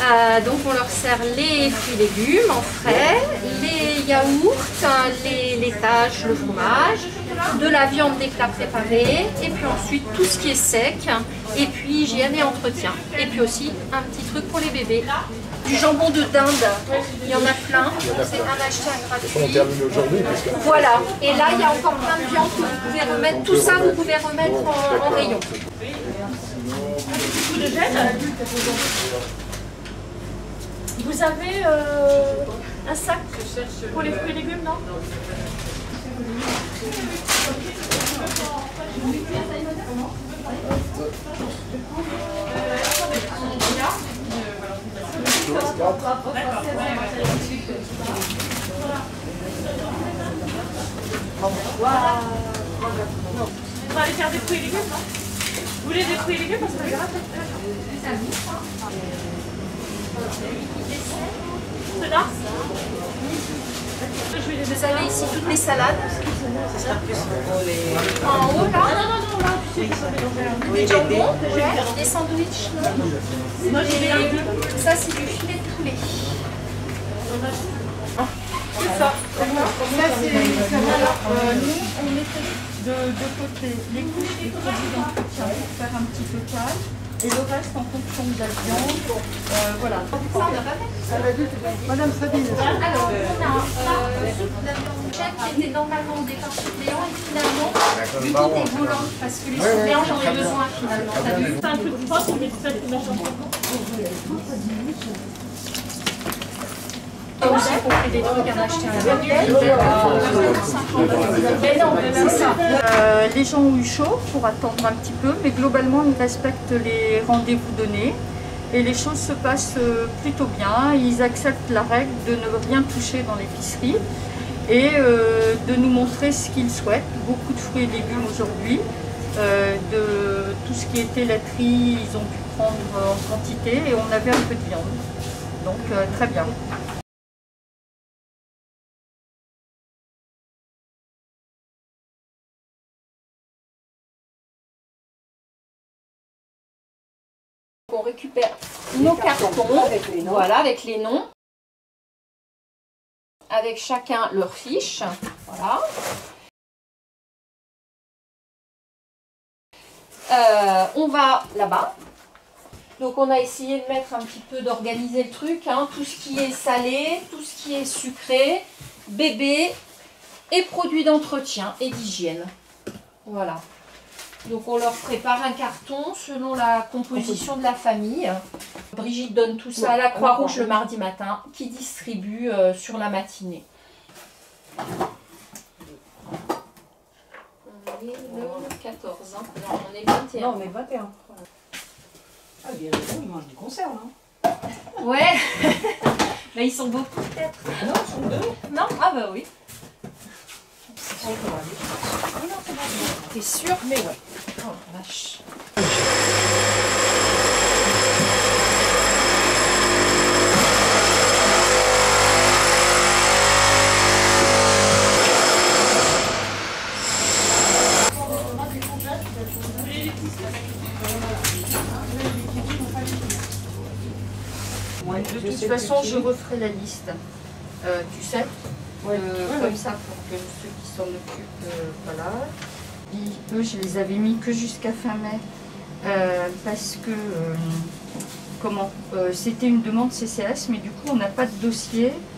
Donc on leur sert les fruits et légumes en frais, les yaourts, les laitages, le fromage, de la viande d'éclat préparée, et puis ensuite tout ce qui est sec, et puis hygiène et entretien. Et puis aussi un petit truc pour les bébés. Du jambon de dinde, il y en a plein, c'est un acheté un gratuit. On termine aujourd'hui. Voilà, et là il y a encore plein de viande que vous pouvez remettre, tout ça vous pouvez remettre en rayon. De gel. Vous avez un sac pour les fruits et légumes, non? On va aller faire des fruits et légumes, non? Vous voulez des fruits et légumes parce que ceux-là. Vous avez ici toutes les salades. En haut là. Non, là, tu sais, Des jambons, des sandwichs. Ça c'est du filet de poulet. c'est ça. Ça, c'est alors, nous, on mettait de côté les couches et produits d'entretien pour faire un petit total. Et le reste en fonction de la viande. Voilà. Ça on n'a pas fait. Madame Sabine. Alors on a la viande qui était normalement des pains suppléants et finalement du tout est volant parce que les suppléants j'en ai besoin finalement. T'as vu? C'est un truc propre, on met ça avec la chanson. Aussi pour faire des trucs à acheter à la c'est ça. Les gens ont eu chaud pour attendre un petit peu, mais globalement ils respectent les rendez-vous donnés et les choses se passent plutôt bien. Ils acceptent la règle de ne rien toucher dans l'épicerie et de nous montrer ce qu'ils souhaitent. Beaucoup de fruits et légumes aujourd'hui, de tout ce qui était laiterie, ils ont pu prendre en quantité et on avait un peu de viande. Donc très bien. On récupère nos cartons, voilà, avec les noms, avec chacun leur fiche, voilà. On va là-bas. Donc on a essayé de mettre un petit peu, d'organiser le truc, hein, tout ce qui est salé, tout ce qui est sucré, bébé et produits d'entretien et d'hygiène. Voilà. Donc on leur prépare un carton selon la composition de la famille. Brigitte donne tout ça à la Croix-Rouge le mardi matin, qui distribue sur la matinée. On est le 14, hein. Non, on est 21. Non, on est 21. Ah, bien raison, ils mangent du conserve, hein. Ouais. Mais ils sont beaucoup peut-être. Non, ils sont deux. Non? Ah bah oui. Oh, non, c'est bon. T'es sûr? Mais ouais. Oh la vache. De toute façon, je referai la liste, tu sais, comme ça pour que ceux qui s'en occupent, voilà. Et eux, je les avais mis que jusqu'à fin mai, parce que, c'était une demande CCAS, mais du coup, on n'a pas de dossier.